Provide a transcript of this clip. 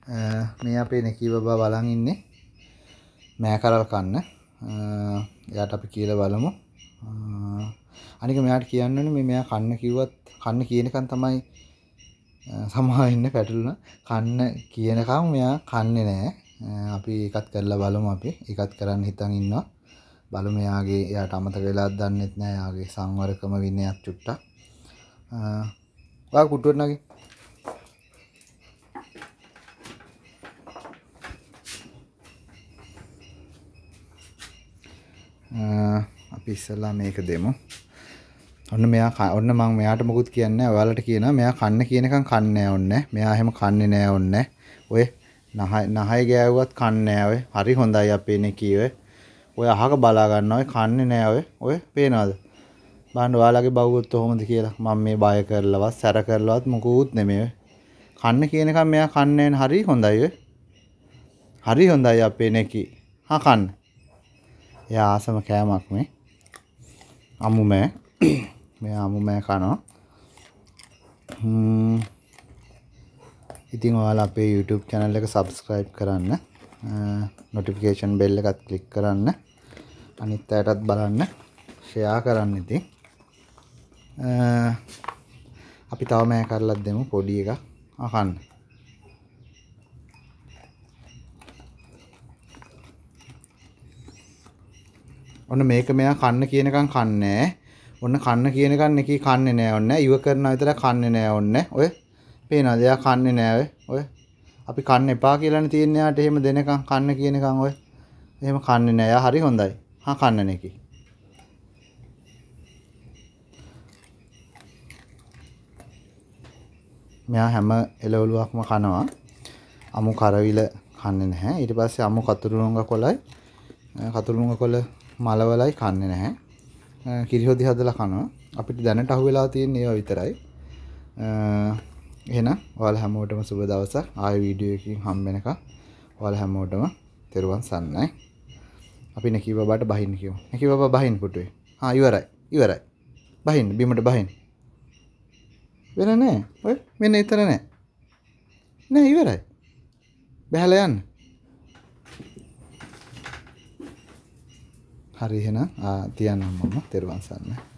මේ අපේ නෙකී බබා බලන් ඉන්නේ මෑ කරල් කන්න. එයාට අපි කියලා බලමු. අනික මෙයාට කියන්න ඕනේ මේ මෙයා කන්න කිව්වත් කන්න කියනකන් තමයි සමහර ඉන්න පැටළුණා. කන්න කියනකම් මෙයා කන්නේ නැහැ. අපි එකත් කරලා බලමු අපි. එකත් කරන්න හිතන් ඉන්නවා. බලමු එයාට අමතක වෙලාද දන්නෙත් නැහැ. එයාගේ සංවරකම විනයත් චුට්ටක්. ඔයා කුට්ටුවට නගින්. අපි ඉස්සෙල්ලා මේක දෙමු. ඔන්න මම මෙයාට මොකුත් කියන්නේ නැහැ. ඔයාලට කියනවා මෙයා කන්න කියනකම් කන්නේ නැහැ ඔන්නේ. මෙයා එහෙම කන්නේ නැහැ ඔන්නේ. ඔය නහය ගෑවුවත් කන්නේ නැහැ ඔය. හරි හොඳයි අපේ නෙකී ඔය. ඔය අහක බලා ගන්නවා ඔය කන්නේ නැහැ ඔය. ඔය පේනවද? බලන්න ඔයාලගේ බවුවොත් කොහොමද කියලා. මම මේ බය කරලවත් සැර කරලවත් මොකුත් නෙමෙයි. කන්න කියනකම් මෙයා කන්නේ නැහැ. හරි හොඳයි ඔය. හරි හොඳයි අපේ නෙකී. හා කන්න. එයා ආසම කෑමක් මේ. අමුමෑ. මෙයා අමුමෑ කනවා. ඉතින් ඔයාලා අපේ YouTube channel එක subscribe කරන්න. notification bell එකත් click කරන්න. අනිත් අයටත් බලන්න. share කරන්න ඉතින්. අපි තව මෑ කරලා දෙමු පොඩි එකක්. අහන්න. ඔන්න මේක මෙයා කන්න කියනකම් කන්නේ. ඔන්න කන්න කියනකම් නෙකී කන්නේ නෑ ඔන්න. ඉව කරනවා විතර කන්නේ නෑ ඔන්න. ඔය පේනවද? එයා කන්නේ නෑ ඔය. අපි කන්න එපා කියලානේ තියෙන්නේ යාට එහෙම දෙනකම් කන්න කියනකම් ඔය. එහෙම කන්නේ නෑ. එයා හරි හොඳයි. හා කන්න නෙකී. මෙයා හැම එළවලුවක්ම කනවා. අමු කරවිල කන්නේ නැහැ. ඊට පස්සේ අමු කතුරුලුංග කොළයි කතුරුලුංග කොළ මලවලයි කන්නේ නැහැ. කිරි හොදි හදලා කනවා. අපිට දැනට අහුවෙලා තියෙන ඒවා විතරයි. එහෙනම් ඔයාලා හැමෝටම සුබ දවසක්. ආයෙ වීඩියෝ එකකින් හම්බ වෙනකම් ඔයාලා හැමෝටම තෙරුවන් සරණයි. අපි නෙකී බබාට බහින්න කියමු. නෙකී බබා බහින්න පුටුවේ. හා ඉවරයි. බහින්න බිමට බහින්න. වෙන නෑ. ඔය මෙන්න ඊතර නෑ. නෑ ඉවරයි. බහැලා යන්න. හරි එහෙනම් තියන්නම් මම තෙරුවන් සරණයි.